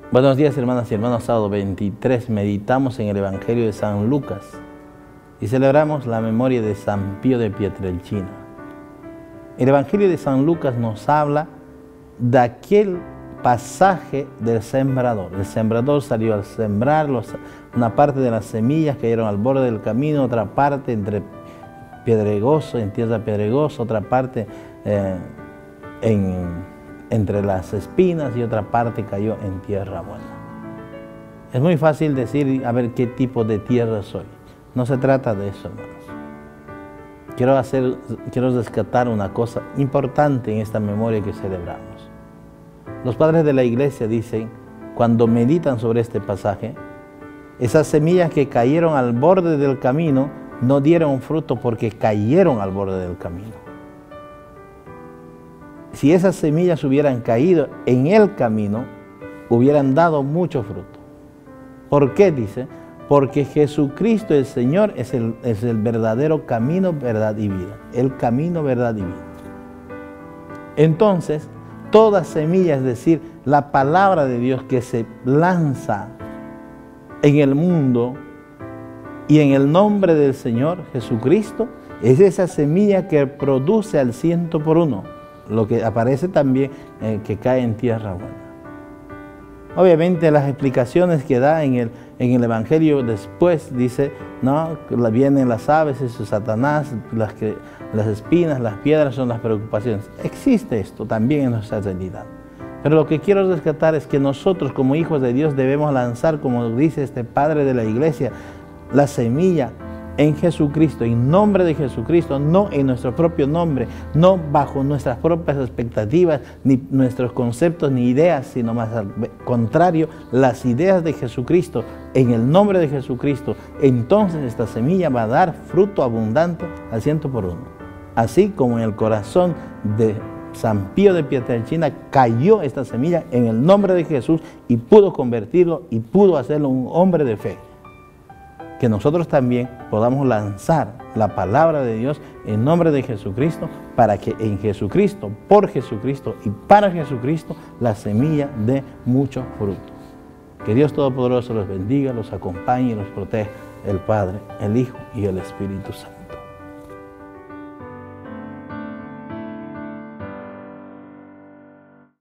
Buenos días, hermanas y hermanos. Sábado 23 meditamos en el Evangelio de San Lucas y celebramos la memoria de San Pío de Pietrelcina. El Evangelio de San Lucas nos habla de aquel pasaje del sembrador. El sembrador salió al sembrar, una parte de las semillas cayeron al borde del camino, otra parte en tierra pedregosa, otra parte entre las espinas y otra parte cayó en tierra buena. Es muy fácil decir, a ver qué tipo de tierra soy. No se trata de eso, hermanos. Quiero rescatar una cosa importante en esta memoria que celebramos. Los padres de la iglesia dicen, cuando meditan sobre este pasaje, esas semillas que cayeron al borde del camino no dieron fruto porque cayeron al borde del camino. Si esas semillas hubieran caído en el camino, hubieran dado mucho fruto. ¿Por qué? Dice, porque Jesucristo el Señor es el verdadero camino, verdad y vida. El camino, verdad y vida. Entonces, toda semilla, es decir, la palabra de Dios que se lanza en el mundo y en el nombre del Señor Jesucristo, es esa semilla que produce al 100 por 1, lo que aparece también que cae en tierra buena. Obviamente las explicaciones que da en el Evangelio después dice, no, vienen las aves, eso es Satanás, las espinas, las piedras son las preocupaciones. Existe esto también en nuestra realidad. Pero lo que quiero rescatar es que nosotros como hijos de Dios debemos lanzar, como dice este padre de la iglesia, la semilla en Jesucristo, en nombre de Jesucristo, no en nuestro propio nombre, no bajo nuestras propias expectativas, ni nuestros conceptos, ni ideas, sino más al contrario, las ideas de Jesucristo, en el nombre de Jesucristo. Entonces esta semilla va a dar fruto abundante al 100 por 1. Así como en el corazón de San Pío de Pietrelcina cayó esta semilla en el nombre de Jesús y pudo convertirlo y pudo hacerlo un hombre de fe. Que nosotros también podamos lanzar la palabra de Dios en nombre de Jesucristo, para que en Jesucristo, por Jesucristo y para Jesucristo, la semilla dé mucho fruto. Que Dios Todopoderoso los bendiga, los acompañe y los proteja, el Padre, el Hijo y el Espíritu Santo.